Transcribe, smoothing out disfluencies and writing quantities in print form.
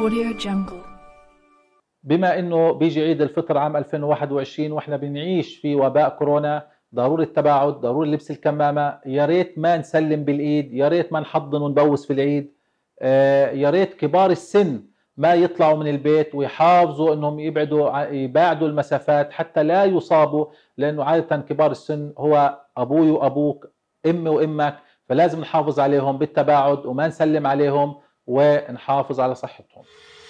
Audio Jungle. بما انه بيجي عيد الفطر عام 2021 واحنا بنعيش في وباء كورونا، ضروري التباعد، ضروري لبس الكمامة، يا ريت ما نسلم بالايد، يا ريت ما نحضن ونبوس في العيد، يا ريت كبار السن ما يطلعوا من البيت ويحافظوا انهم يبعدوا المسافات حتى لا يصابوا، لانه عادة كبار السن هو ابوي وابوك، امي وامك، فلازم نحافظ عليهم بالتباعد وما نسلم عليهم ونحافظ على صحتهم.